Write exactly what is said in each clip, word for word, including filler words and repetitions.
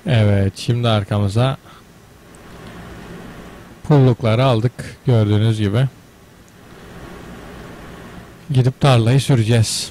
Evet, şimdi arkamıza pullukları aldık gördüğünüz gibi. Gidip tarlayı süreceğiz.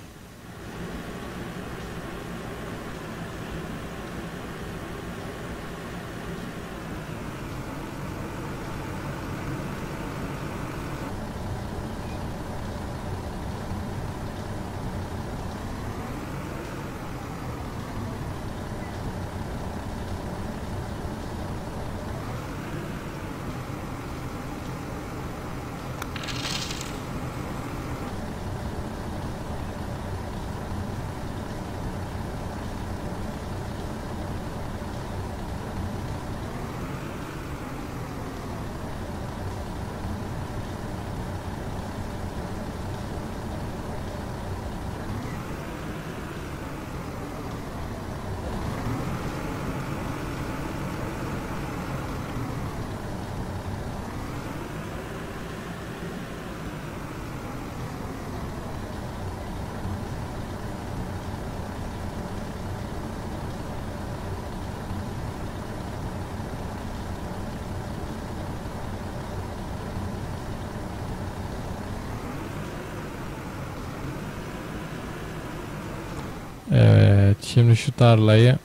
Evet, şimdi şu tarlayı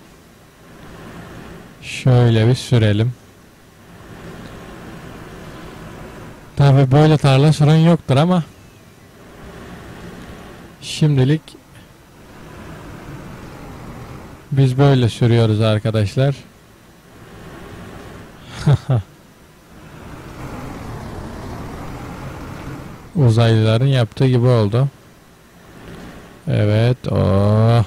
şöyle bir sürelim. Tabi böyle tarla sorun yoktur ama şimdilik biz böyle sürüyoruz arkadaşlar. Uzaylıların yaptığı gibi oldu. Evet, o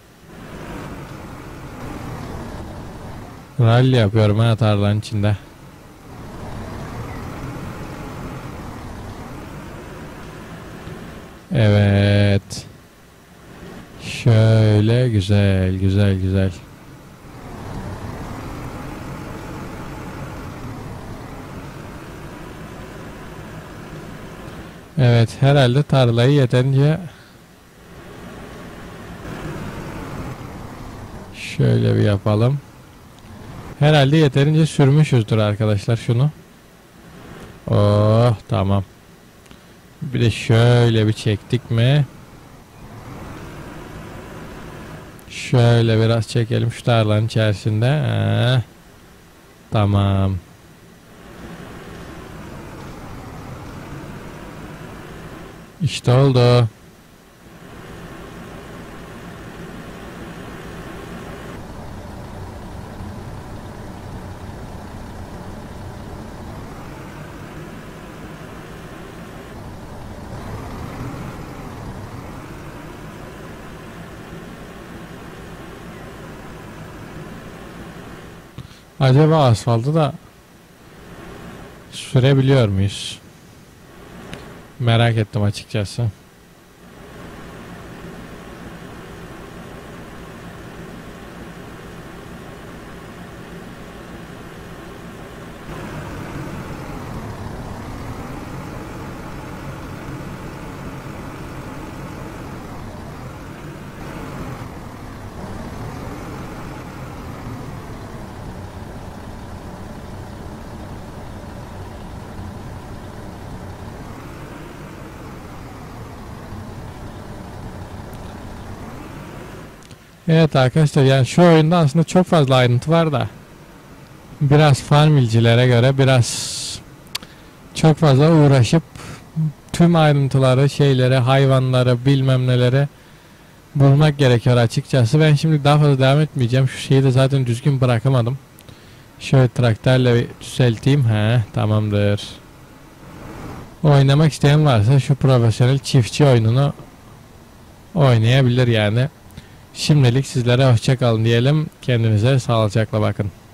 rally yapıyorum ha tarlanın içinde. Evet. Şöyle güzel güzel güzel. Evet, herhalde tarlayı yeterince şöyle bir yapalım. Herhalde yeterince sürmüşüzdür arkadaşlar şunu. Oh, tamam. Bir de şöyle bir çektik mi? Şöyle biraz çekelim şu tarlanın içerisinde. Ee, tamam. İşte oldu. Acaba asfaltı da sürebiliyor muyuz? Merak ettim açıkçası. Evet arkadaşlar, yani şu oyunda aslında çok fazla ayrıntı var da biraz farmilcilere göre biraz çok fazla uğraşıp tüm ayrıntıları, şeyleri, hayvanları, bilmem neleri bulmak gerekiyor açıkçası. Ben şimdi daha fazla devam etmeyeceğim. Şu şeyi de zaten düzgün bırakamadım. Şöyle traktörle bir düzelteyim. He, tamamdır. Oynamak isteyen varsa şu profesyonel çiftçi oyununu oynayabilir yani. Şimdilik sizlere hoşça kalın diyelim. Kendinize sağlıcakla bakın.